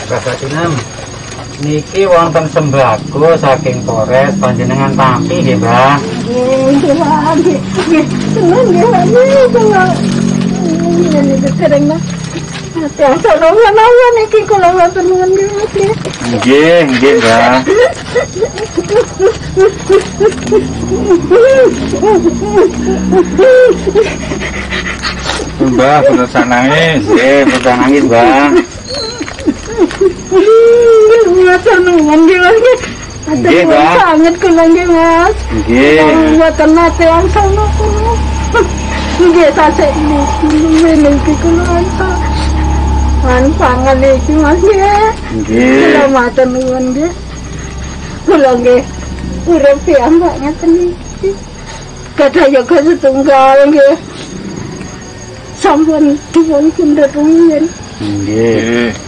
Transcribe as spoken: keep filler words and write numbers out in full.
Kasatinem niki wonten sembako saking Polres panjenengan tampi nggih, Mbah. Nggih, nggih. Seneng nggih, seneng. Ini sering Mbah. Ate salah-salah niki kula wonten nggih. Nggih, nggih, Mbah. Mbah, boten nangis, nggih, boten nangis, Mbah. Matur nuwun nggih, Mas. Nggih, Mbah. Sanget kula nggih, Mas. Nggih. Mboten nate angsal kula. Nggih, tasik niki niki kula angsal. Wan pangan iki, Mas nggih. Nggih. Kula matur nuwun nggih. Kula nggih urip piyambak ngeten iki. Gadah yoga setunggal nggih. Sampun dipun pundhut rumiyin. Nggih.